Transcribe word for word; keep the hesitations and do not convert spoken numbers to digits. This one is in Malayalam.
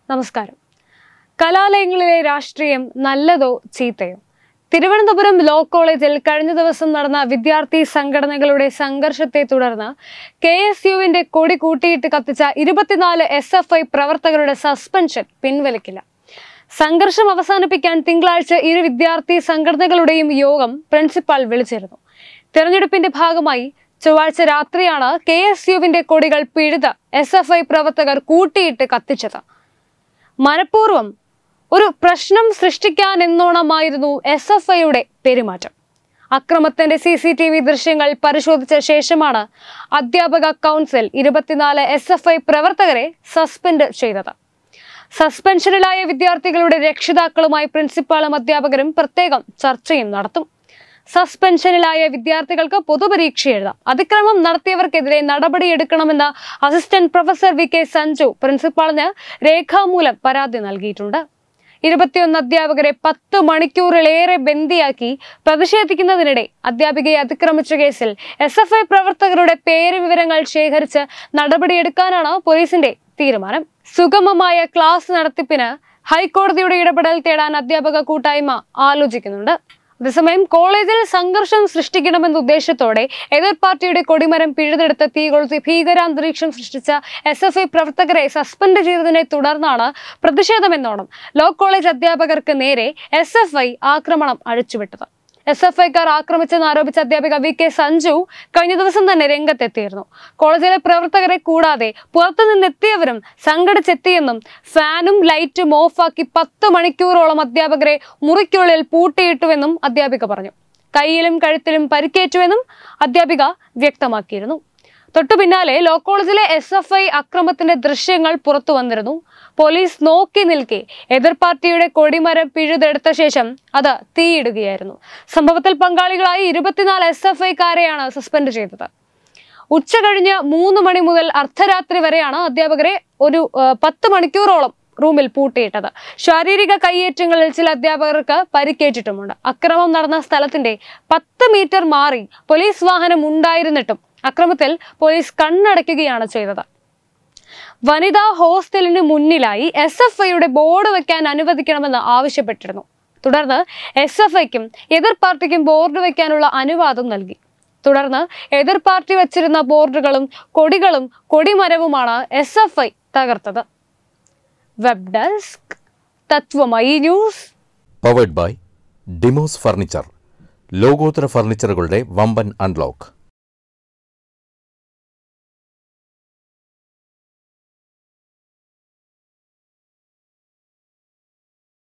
നമസ്കാരം. കലാലയങ്ങളിലെ രാഷ്ട്രീയം നല്ലതോ ചീത്തയോ? തിരുവനന്തപുരം ലോ കോളേജിൽ കഴിഞ്ഞ ദിവസം നടന്ന വിദ്യാർത്ഥി സംഘടനകളുടെ സംഘർഷത്തെ തുടർന്ന് കെ എസ് യുവിന്റെ കൊടി കൂട്ടിയിട്ട് കത്തിച്ച ഇരുപത്തിനാല് എസ് എഫ് ഐ പ്രവർത്തകരുടെ സസ്പെൻഷൻ പിൻവലിക്കില്ല. സംഘർഷം അവസാനിപ്പിക്കാൻ തിങ്കളാഴ്ച ഇരു വിദ്യാർത്ഥി സംഘടനകളുടെയും യോഗം പ്രിൻസിപ്പാൾ വിളിച്ചിരുന്നു. തെരഞ്ഞെടുപ്പിന്റെ ഭാഗമായി ചൊവ്വാഴ്ച രാത്രിയാണ് കെ എസ് യുവിന്റെ കൊടികൾ പിഴുത് എസ് എഫ് ഐ പ്രവർത്തകർ കൂട്ടിയിട്ട് കത്തിച്ചത്. മനഃപൂർവ്വം ഒരു പ്രശ്നം സൃഷ്ടിക്കാൻ എന്നോണമായിരുന്നു എസ് എഫ് ഐയുടെ പെരുമാറ്റം. അക്രമത്തിന്റെ സി സി ടി വി ദൃശ്യങ്ങൾ പരിശോധിച്ച ശേഷമാണ് അധ്യാപക കൗൺസിൽ ഇരുപത്തിനാല് എസ് എഫ് ഐ പ്രവർത്തകരെ സസ്പെൻഡ് ചെയ്തത്. സസ്പെൻഷനിലായ വിദ്യാർത്ഥികളുടെ രക്ഷിതാക്കളുമായി പ്രിൻസിപ്പാളും അധ്യാപകരും പ്രത്യേകം ചർച്ചയും നടത്തും. സസ്പെൻഷനിലായ വിദ്യാർത്ഥികൾക്ക് പൊതുപരീക്ഷ എഴുതാം. അതിക്രമം നടത്തിയവർക്കെതിരെ നടപടിയെടുക്കണമെന്ന് assistant professor V K Sanju പ്രിൻസിപ്പാളിന് രേഖാമൂലം പരാതി നൽകിയിട്ടുണ്ട്. ഇരുപത്തിയൊന്ന് അധ്യാപകരെ പത്ത് മണിക്കൂറിലേറെ ബന്ദിയാക്കി പ്രതിഷേധിക്കുന്നതിനിടെ അധ്യാപികയെ അതിക്രമിച്ച കേസിൽ എസ് എഫ് ഐ പ്രവർത്തകരുടെ പേര് വിവരങ്ങൾ ശേഖരിച്ച് നടപടിയെടുക്കാനാണ് പോലീസിന്റെ തീരുമാനം. സുഗമമായ ക്ലാസ് നടത്തിപ്പിന് ഹൈക്കോടതിയുടെ ഇടപെടൽ തേടാൻ അധ്യാപക കൂട്ടായ്മ ആലോചിക്കുന്നുണ്ട്. അതേസമയം കോളേജിൽ സംഘർഷം സൃഷ്ടിക്കണമെന്ന ഉദ്ദേശത്തോടെ എതിർ പാർട്ടിയുടെ കൊടിമരം പിഴുതെടുത്ത് തീ കൊളുത്തി ഭീകരാന്തരീക്ഷം സൃഷ്ടിച്ച എസ് എഫ് ഐ പ്രവർത്തകരെ സസ്പെൻഡ് ചെയ്തതിനെ തുടർന്നാണ് പ്രതിഷേധമെന്നോണം ലോ കോളേജ് അധ്യാപകർക്ക് നേരെ എസ് എഫ് ഐ ആക്രമണം അഴിച്ചുവിട്ടത്. എസ് എഫ് ഐക്കാർ ആക്രമിച്ചെന്ന് ആരോപിച്ച അധ്യാപിക വി കെ സഞ്ജു കഴിഞ്ഞ ദിവസം തന്നെ രംഗത്തെത്തിയിരുന്നു. കോളേജിലെ പ്രവർത്തകരെ കൂടാതെ പുറത്തുനിന്നെത്തിയവരും സംഘടിച്ചെത്തിയെന്നും ഫാനും ലൈറ്റും ഓഫാക്കി പത്ത് മണിക്കൂറോളം അധ്യാപകരെ മുറിക്കുള്ളിൽ പൂട്ടിയിട്ടുവെന്നും അധ്യാപിക പറഞ്ഞു. കൈയിലും കഴുത്തിലും പരിക്കേറ്റുവെന്നും അധ്യാപിക വ്യക്തമാക്കിയിരുന്നു. തൊട്ടു പിന്നാലെ ലോ കോളേജിലെ എസ് എഫ് ഐ അക്രമത്തിന്റെ ദൃശ്യങ്ങൾ പുറത്തു വന്നിരുന്നു. പോലീസ് നോക്കി നിൽക്കെ എതിർ പാർട്ടിയുടെ കൊടിമരം പിഴുതെടുത്ത ശേഷം അത് തീയിടുകയായിരുന്നു. സംഭവത്തിൽ പങ്കാളികളായി ഇരുപത്തിനാല് എസ് എഫ് ഐക്കാരെയാണ് സസ്പെൻഡ് ചെയ്തത്. ഉച്ച കഴിഞ്ഞ് മൂന്ന് മണി മുതൽ അർദ്ധരാത്രി വരെയാണ് അധ്യാപകരെ ഒരു പത്ത് മണിക്കൂറോളം റൂമിൽ പൂട്ടിയിട്ടത്. ശാരീരിക കയ്യേറ്റങ്ങളിൽ ചില അധ്യാപകർക്ക് പരിക്കേറ്റിട്ടുമുണ്ട്. അക്രമം നടന്ന സ്ഥലത്തിന്റെ പത്ത് മീറ്റർ മാറി പോലീസ് വാഹനം ഉണ്ടായിരുന്നിട്ടും അക്രമത്തിൽ പോലീസ് കണ്ണടയ്ക്കുകയാണ് ചെയ്തത്. വനിതാ ഹോസ്റ്റലിന് മുന്നിലായി എസ് എഫ് ഐയുടെ ബോർഡ് വെക്കാൻ അനുവദിക്കണമെന്ന് ആവശ്യപ്പെട്ടിരുന്നു. തുടർന്ന് എസ് എഫ് ഐക്കും എതിർ പാർട്ടിക്കും ബോർഡ് വെക്കാനുള്ള അനുവാദം നൽകി. തുടർന്ന് എതിർ പാർട്ടി വെച്ചിരുന്ന ബോർഡുകളും കൊടികളും കൊടിമരവുമാണ് എസ് എഫ് ഐ തകർത്തത്. Web desk Tatwamayi news. Powered by Demos furniture. ലോകോത്തര ഫർണിച്ചറുകളുടെ വമ്പൻ അൺലോക്ക്.